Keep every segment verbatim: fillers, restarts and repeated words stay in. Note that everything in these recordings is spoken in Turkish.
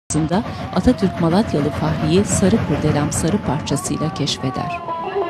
Atatürk Malatyalı Fahri'yi Sarı Kurdelem Sarı parçasıyla keşfeder.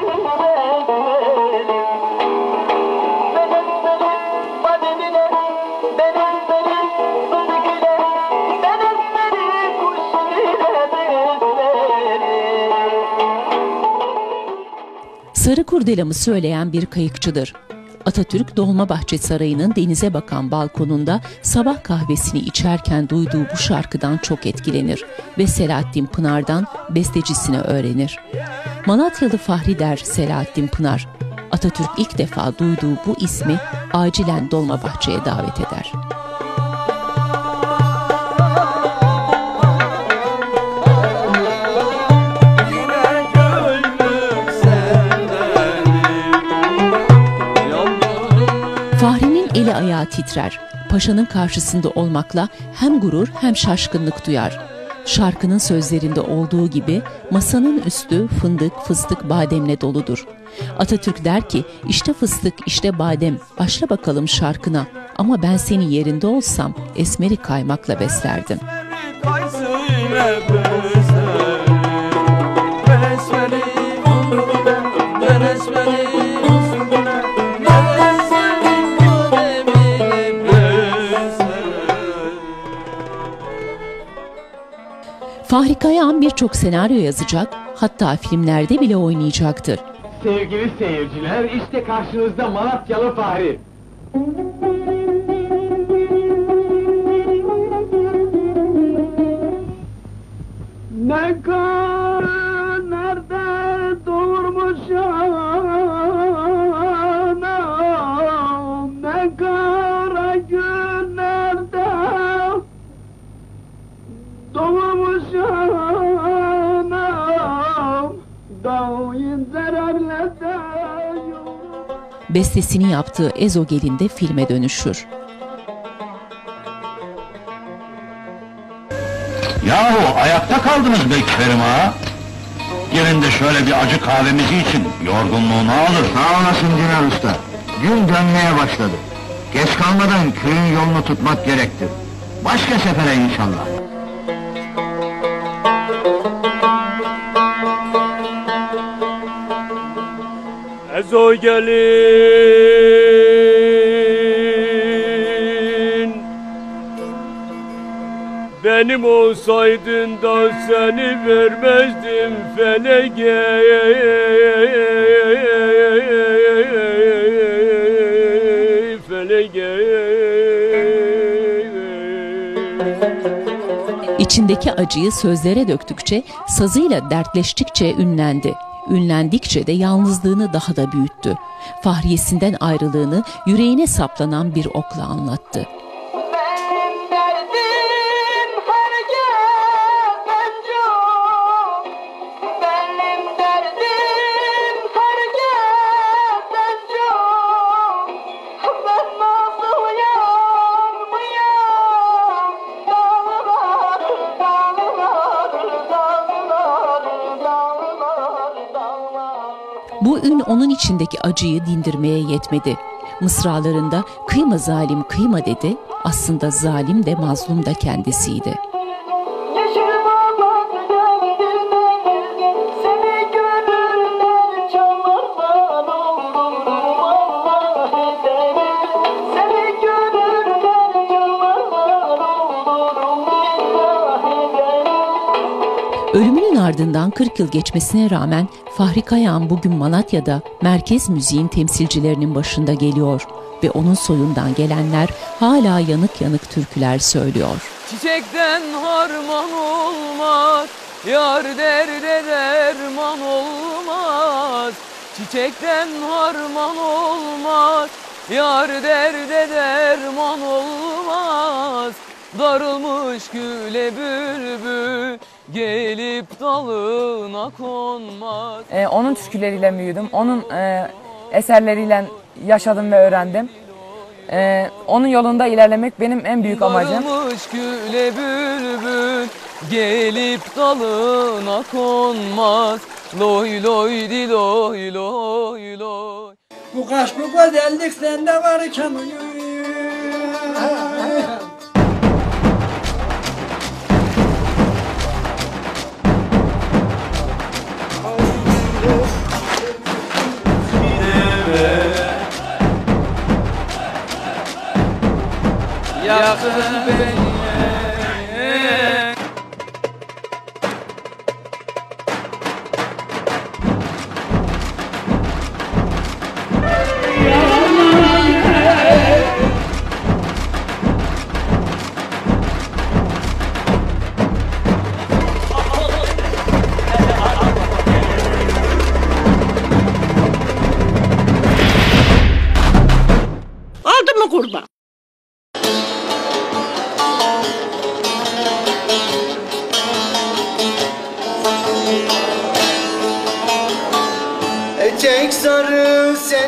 Sarı Kurdelam'ı söyleyen bir kayıkçıdır. Atatürk Dolmabahçe Sarayı'nın denize bakan balkonunda sabah kahvesini içerken duyduğu bu şarkıdan çok etkilenir ve Selahattin Pınar'dan bestecisini öğrenir. Malatyalı Fahri der Selahattin Pınar, Atatürk ilk defa duyduğu bu ismi acilen Dolmabahçe'ye davet eder. Fahri'nin eli ayağı titrer. Paşanın karşısında olmakla hem gurur hem şaşkınlık duyar. Şarkının sözlerinde olduğu gibi masanın üstü fındık, fıstık, bademle doludur. Atatürk der ki işte fıstık, işte badem, başla bakalım şarkına ama ben senin yerinde olsam esmeri kaymakla beslerdim. Fahri Kayağan birçok senaryo yazacak, hatta filmlerde bile oynayacaktır. Sevgili seyirciler, işte karşınızda Malatyalı Fahri. Ne kar, nerede doğurmuş anam, ne kara günlerde doğurmuş anam, dağın zararlarda. Bestesini yaptığı Ezogel'in de filme dönüşür. Yahu ayakta kaldınız be Kerim ağa! Gelin de şöyle bir acı kahvemizi için yorgunluğunu alır. Sağ olasın Dinar Usta. Gün dönmeye başladı. Geç kalmadan köyün yolunu tutmak gerektir. Başka sefere inşallah. Ezogelin, benim olsaydın da seni vermezdim felege. Felege. İçindeki acıyı sözlere döktükçe, sazıyla dertleştikçe ünlendi. Ünlendikçe de yalnızlığını daha da büyüttü. Fahriyesinden ayrılığını yüreğine saplanan bir okla anlattı. Bu ün onun içindeki acıyı dindirmeye yetmedi. Mısralarında kıyma zalim kıyma dedi, aslında zalim de mazlum da kendisiydi. Ölümünün ardından kırk yıl geçmesine rağmen Fahri Kayağan bugün Malatya'da merkez müziğin temsilcilerinin başında geliyor ve onun soyundan gelenler hala yanık yanık türküler söylüyor. Çiçekten harman olmaz, yar derde derman olmaz. Çiçekten harman olmaz, yar derde derman olmaz. Darılmış güle bülbül, gelip dalına konmaz. Ee, onun türküleriyle büyüdüm, onun e, eserleriyle yaşadım ve öğrendim. Ee, onun yolunda ilerlemek benim en büyük amacım. Darılmış güle bülbül, gelip dalına konmaz. Loy loy di loy loy loy. Bu kaş bu güzellik sende varken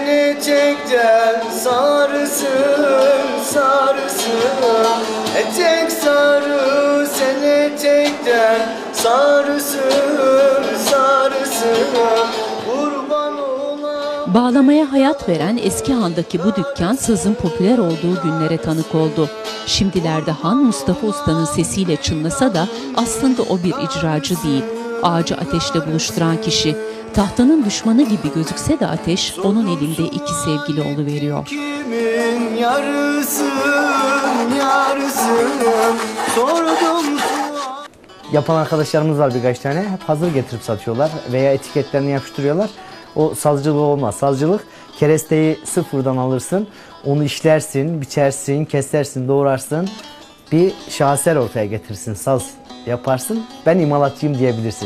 sen etekten sarısın, sarısın. Etek sarı, sen etekten sarısın, sarısın. Kurban olan... Bağlamaya hayat veren eski handaki bu dükkan sazın popüler olduğu günlere tanık oldu. Şimdilerde Han Mustafa Usta'nın sesiyle çınlasa da aslında o bir icracı değil, ağacı ateşle buluşturan kişi. Tahtanın düşmanı gibi gözükse de ateş, onun elinde iki sevgili oluveriyor. Kimin yarısın, yarısın, sordum. Yapan arkadaşlarımız var birkaç tane, hep hazır getirip satıyorlar veya etiketlerini yapıştırıyorlar. O sazcılık olmaz. Sazcılık, keresteyi sıfırdan alırsın, onu işlersin, biçersin, kesersin, doğrarsın, bir şaheser ortaya getirsin, saz yaparsın, ben imalatçıyım diyebilirsin.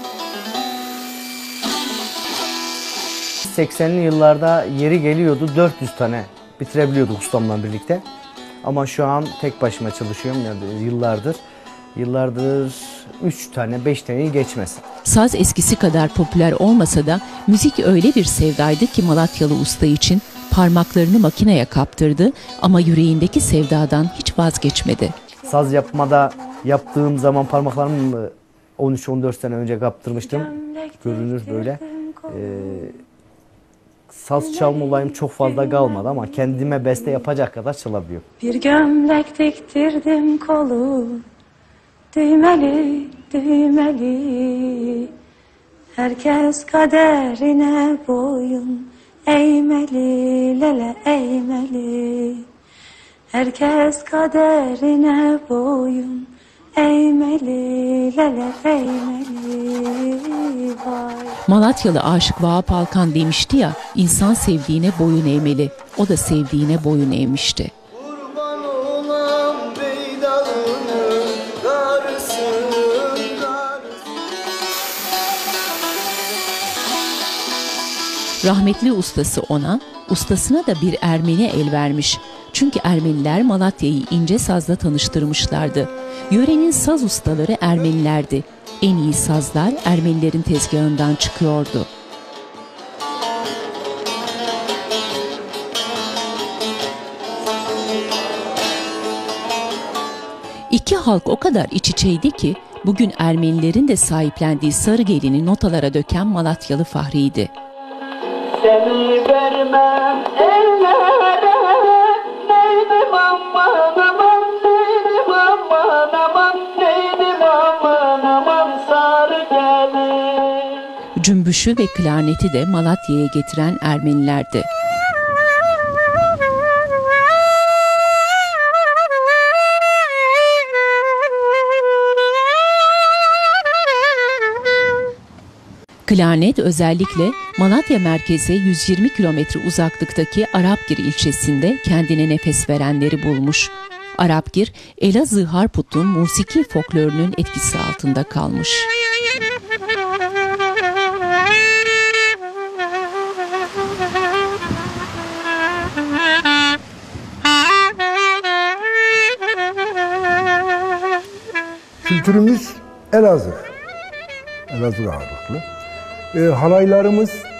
seksenli yıllarda yeri geliyordu, dört yüz tane bitirebiliyorduk ustamla birlikte. Ama şu an tek başıma çalışıyorum yani yıllardır. Yıllardır üç tane, beş taneyi geçmez. Saz eskisi kadar popüler olmasa da müzik öyle bir sevdaydı ki Malatyalı usta için parmaklarını makineye kaptırdı ama yüreğindeki sevdadan hiç vazgeçmedi. Saz yapmada yaptığım zaman parmaklarımı on üç on dört sene önce kaptırmıştım. Görünür böyle. Ee, saz çalma olayım çok fazla kalmadı ama kendime beste yapacak kadar çalabiliyorum. Bir gömlek diktirdim kolu, düğmeli, düğmeli. Herkes kaderine boyun eğmeli, lele eğmeli. Herkes kaderine boyun eğmeli, lele eğmeli. Vay. Malatyalı aşık Vahap Alkan demişti ya, insan sevdiğine boyun eğmeli. O da sevdiğine boyun eğmişti. Kurban olan beydağının karısın, karısın. Rahmetli ustası ona, ustasına da bir Ermeni el vermiş. Çünkü Ermeniler Malatya'yı ince sazla tanıştırmışlardı. Yörenin saz ustaları Ermenilerdi. En iyi sazlar Ermenilerin tezgahından çıkıyordu. İki halk o kadar iç içeydi ki bugün Ermenilerin de sahiplendiği Sarıgelin'i notalara döken Malatyalı Fahri'ydi. Seni vermem ellere, neydim aman aman, neydim aman aman, neydim aman aman Sarıgelin. Cümbüşü ve klarneti de Malatya'ya getiren Ermenilerdi. Klarnet özellikle Malatya merkeze yüz yirmi kilometre uzaklıktaki Arapgir ilçesinde kendine nefes verenleri bulmuş. Arapgir, Elazığ Harput'un musiki folklorunun etkisi altında kalmış. Kültürümüz Elazığ, Elazığ ağırlıklı. E, halaylarımız